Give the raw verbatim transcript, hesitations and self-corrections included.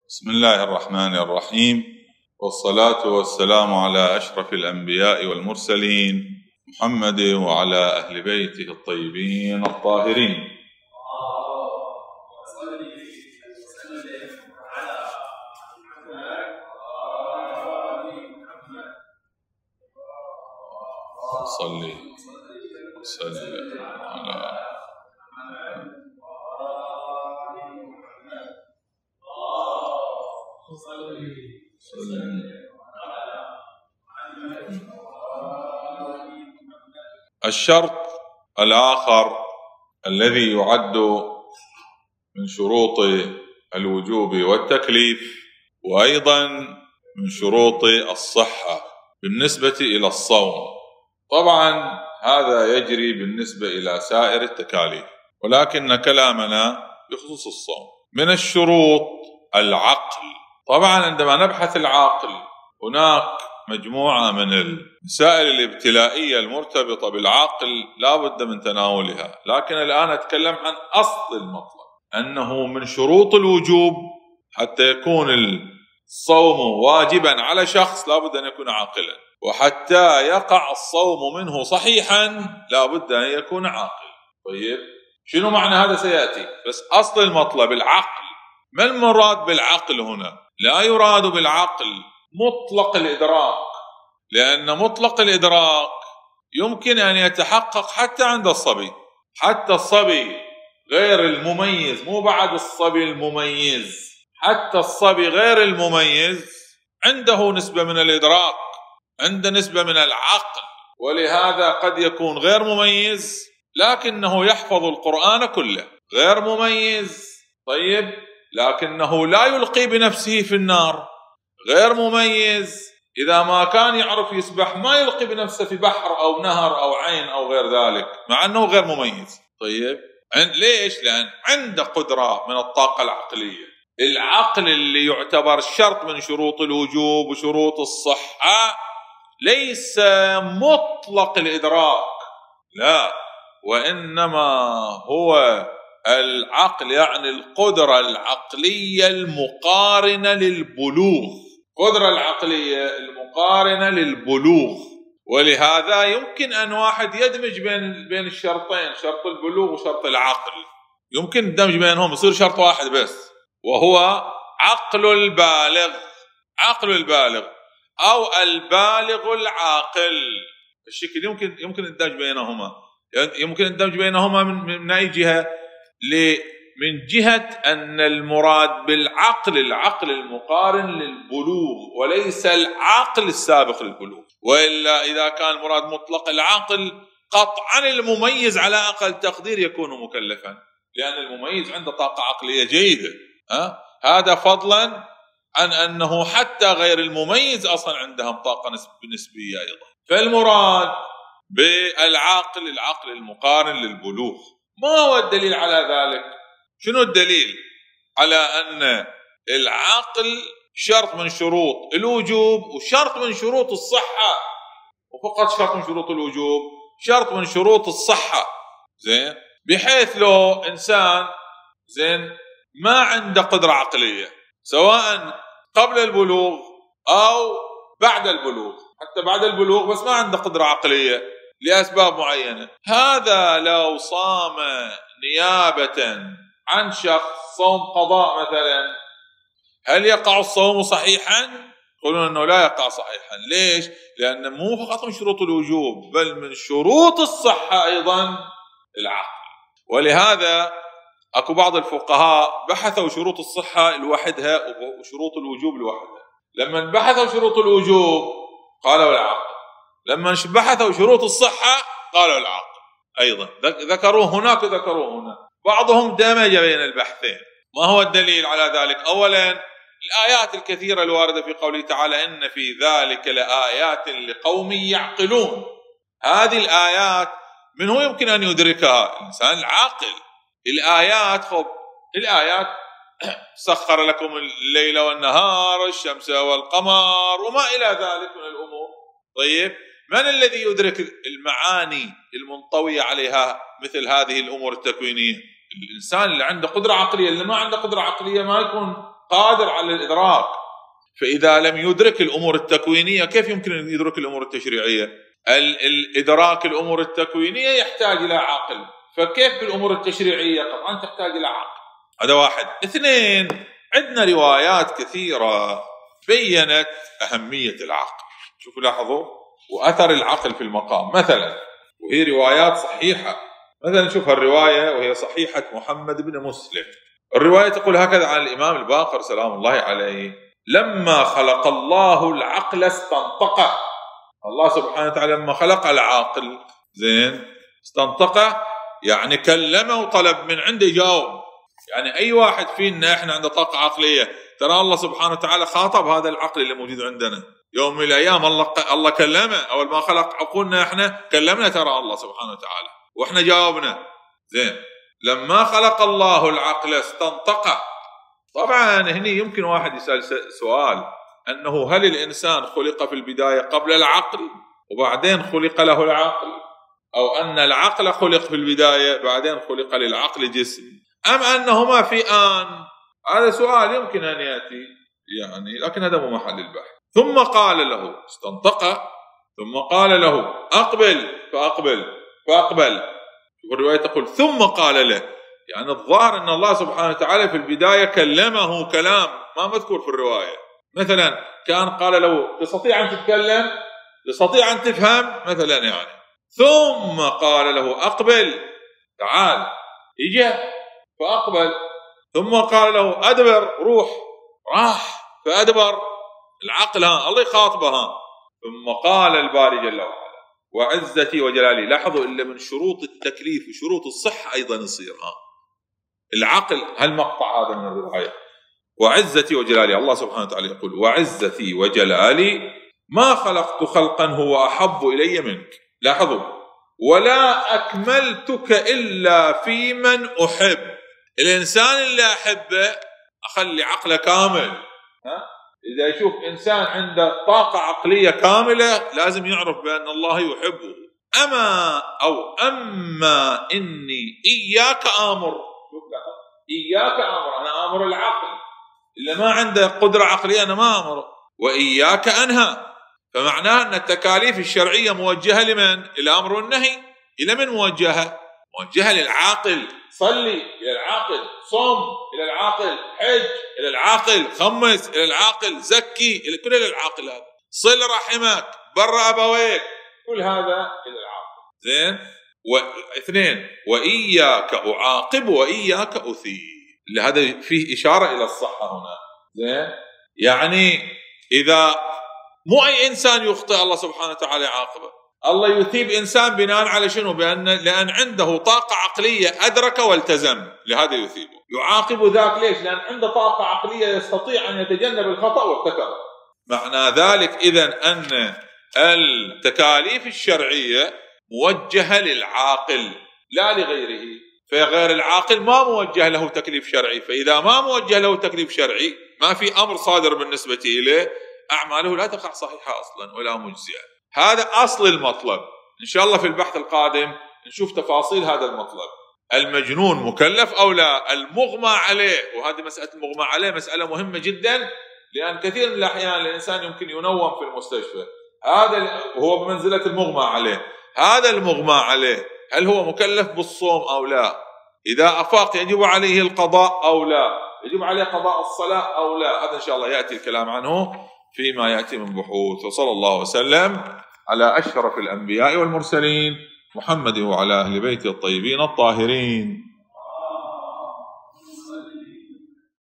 بسم الله الرحمن الرحيم، والصلاة والسلام على أشرف الأنبياء والمرسلين محمد وعلى أهل بيته الطيبين الطاهرين. صلي وسلم على الشرط الآخر الذي يعد من شروط الوجوب والتكليف وأيضا من شروط الصحة بالنسبة إلى الصوم. طبعا هذا يجري بالنسبة إلى سائر التكاليف، ولكن كلامنا بخصوص الصوم. من الشروط العقل. طبعا عندما نبحث العقل هناك مجموعة من المسائل الابتلائية المرتبطة بالعقل لا بد من تناولها، لكن الآن أتكلم عن أصل المطلب، أنه من شروط الوجوب حتى يكون الصوم واجبا على شخص لا بد أن يكون عاقلا، وحتى يقع الصوم منه صحيحا لا بد أن يكون عاقل. طيب شنو معنى هذا سيأتي، بس أصل المطلب العقل. ما المراد بالعقل هنا؟ لا يراد بالعقل مطلق الإدراك، لأن مطلق الإدراك يمكن أن يتحقق حتى عند الصبي، حتى الصبي غير المميز، مو بعد الصبي المميز، حتى الصبي غير المميز عنده نسبة من الإدراك، عنده نسبة من العقل، ولهذا قد يكون غير مميز لكنه يحفظ القرآن كله، غير مميز طيب لكنه لا يلقي بنفسه في النار، غير مميز إذا ما كان يعرف يسبح ما يلقي بنفسه في بحر أو نهر أو عين أو غير ذلك، مع أنه غير مميز. طيب ليش؟ لأن عنده قدرة من الطاقة العقلية. العقل اللي يعتبر شرط من شروط الوجوب وشروط الصحة ليس مطلق الإدراك، لا، وإنما هو العقل، يعني القدرة العقلية المقارنة للبلوغ، قدرة العقلية المقارنة للبلوغ. ولهذا يمكن أن واحد يدمج بين بين الشرطين، شرط البلوغ وشرط العقل، يمكن الدمج بينهم يصير شرط واحد بس، وهو عقل البالغ، عقل البالغ أو البالغ العاقل. الشكل يمكن يمكن الدمج بينهما، يمكن الدمج بينهما من من أي جهة؟ من جهة أن المراد بالعقل العقل المقارن للبلوغ وليس العقل السابق للبلوغ، وإلا إذا كان المراد مطلق العقل قطعا المميز على أقل تقدير يكون مكلفا، لأن المميز عنده طاقة عقلية جيدة، ها؟ هذا فضلا عن أنه حتى غير المميز أصلا عندهم طاقة نسبية أيضا. فالمراد بالعقل العقل المقارن للبلوغ. ما هو الدليل على ذلك؟ شنو الدليل على أن العقل شرط من شروط الوجوب وشرط من شروط الصحة، وفقط شرط من شروط الوجوب، شرط من شروط الصحة، زين، بحيث لو إنسان زين ما عنده قدرة عقلية سواء قبل البلوغ أو بعد البلوغ، حتى بعد البلوغ بس ما عنده قدرة عقلية لأسباب معينة، هذا لو صام نيابة عن شخص صوم قضاء مثلا، هل يقع الصوم صحيحا؟ يقولون أنه لا يقع صحيحا. ليش؟ لأن مو فقط من شروط الوجوب بل من شروط الصحة أيضا العقل. ولهذا أكو بعض الفقهاء بحثوا شروط الصحة لوحدها وشروط الوجوب لوحدها. لما بحثوا شروط الوجوب قالوا العقل، لما بحثوا شروط الصحة قالوا العقل أيضا، ذكروه هناك وذكروه هنا، بعضهم دمج بين البحثين. ما هو الدليل على ذلك؟ أولا الآيات الكثيرة الواردة في قوله تعالى إن في ذلك لآيات لقوم يعقلون. هذه الآيات من هو يمكن أن يدركها؟ الإنسان العاقل. الآيات خب الآيات سخر لكم الليل والنهار الشمس والقمر وما إلى ذلك من الأمور. طيب من الذي يدرك المعاني المنطوية عليها مثل هذه الأمور التكوينية؟ الإنسان اللي عنده قدرة عقلية. اللي ما عنده قدرة عقلية ما يكون قادر على الإدراك. فإذا لم يدرك الأمور التكوينية كيف يمكن أن يدرك الأمور التشريعية؟ الإدراك الأمور التكوينية يحتاج إلى عقل، فكيف بالأمور التشريعية؟ طبعا تحتاج إلى عقل. هذا واحد. اثنين، عندنا روايات كثيرة بيّنت أهمية العقل. شوفوا لاحظوا وأثر العقل في المقام مثلا، وهي روايات صحيحة. مثلا شوف الرواية وهي صحيحة محمد بن مسلم. الرواية تقول هكذا عن الإمام الباقر سلام الله عليه: لما خلق الله العقل استنطقه. الله سبحانه وتعالى لما خلق العاقل زين استنطقه، يعني كلمه وطلب من عنده يجاوب. يعني أي واحد فينا إحنا عنده طاقة عقلية، ترى الله سبحانه وتعالى خاطب هذا العقل اللي موجود عندنا. يوم من الأيام الله الله كلمه، أول ما خلق عقولنا إحنا كلمنا ترى الله سبحانه وتعالى وإحنا جاوبنا. زين لما خلق الله العقل استنطقه. طبعا هني يمكن واحد يسأل سؤال أنه هل الإنسان خلق في البداية قبل العقل وبعدين خلق له العقل، أو أن العقل خلق في البداية بعدين خلق للعقل جسم، أم أنهما في آن؟ هذا سؤال يمكن أن يأتي يعني، لكن هذا مو محل البحث. ثم قال له استنطقه، ثم قال له أقبل فأقبل فأقبل. والرواية تقول ثم قال له، يعني الظاهر أن الله سبحانه وتعالى في البداية كلمه كلام ما مذكور في الرواية. مثلا كان قال له تستطيع أن تتكلم، تستطيع أن تفهم مثلا يعني، ثم قال له أقبل تعال، إجا فأقبل. ثم قال له أدبر روح، راح فأدبر. العقل ها الله يخاطبها. ثم قال الباري جل وعلا وعزتي وجلالي. لاحظوا إلا من شروط التكليف وشروط الصحة أيضا يصير ها العقل. هالمقطع هذا من الرواية وعزتي وجلالي، الله سبحانه وتعالى يقول وعزتي وجلالي ما خلقت خلقا هو أحب إلي منك. لاحظوا ولا أكملتك إلا في من أحب. الإنسان اللي أحبه أخلي عقله كامل. ها؟ إذا يشوف إنسان عنده طاقة عقلية كاملة لازم يعرف بأن الله يحبه. أما أو أما إني إياك آمر، إياك آمر، أنا آمر العقل. اللي ما عنده قدرة عقلية أنا ما آمره. وإياك أنهى، فمعناه أن التكاليف الشرعية موجهة لمن؟ الأمر والنهي. إلى من موجهة؟ موجهة للعاقل. صلي إلى العاقل، صم إلى العاقل، حج إلى العاقل، خمس إلى العاقل، زكي إلى كل العاقل هذا، صل رحمك، بر أبويك، كل هذا إلى العاقل. زين. واثنين وإياك أعاقب وإياك أثيب. هذا فيه إشارة إلى الصحة هنا. زين. يعني إذا مو أي إنسان يخطئ الله سبحانه وتعالى يعاقبه. الله يثيب إنسان بناء على شنو؟ بأن لأن عنده طاقة عقلية أدرك والتزم، لهذا يثيبه. يعاقب ذاك ليش؟ لأن عنده طاقة عقلية يستطيع أن يتجنب الخطأ وارتكب. معنى ذلك إذن أن التكاليف الشرعية موجهة للعاقل لا لغيره. فغير العاقل ما موجه له تكليف شرعي، فإذا ما موجه له تكليف شرعي ما في أمر صادر بالنسبة إليه، أعماله لا تقع صحيحة أصلا ولا مجزئة. هذا أصل المطلب. إن شاء الله في البحث القادم نشوف تفاصيل هذا المطلب. المجنون مكلف أو لا؟ المغمى عليه، وهذه مسألة المغمى عليه مسألة مهمة جدا، لأن كثير من الأحيان الإنسان يمكن ينوم في المستشفى، هذا هو بمنزلة المغمى عليه. هذا المغمى عليه هل هو مكلف بالصوم أو لا؟ إذا أفاق يجب عليه القضاء أو لا؟ يجب عليه قضاء الصلاة أو لا؟ هذا إن شاء الله يأتي الكلام عنه فيما يأتي من بحوث. وصلى الله وسلم على أشرف الأنبياء والمرسلين محمد وعلى أهل بيته الطيبين الطاهرين.